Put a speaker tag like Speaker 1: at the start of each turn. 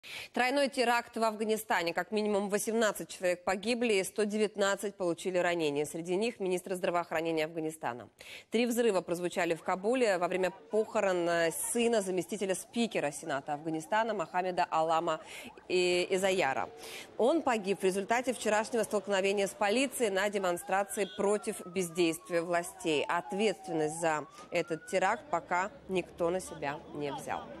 Speaker 1: Тройной теракт в Афганистане. Как минимум 18 человек погибли и 119 получили ранения. Среди них министр здравоохранения Афганистана. 3 взрыва прозвучали в Кабуле во время похорон сына заместителя спикера Сената Афганистана Мохаммеда Алама Изаяра. Он погиб в результате вчерашнего столкновения с полицией на демонстрации против бездействия властей. Ответственность за этот теракт пока никто на себя не взял.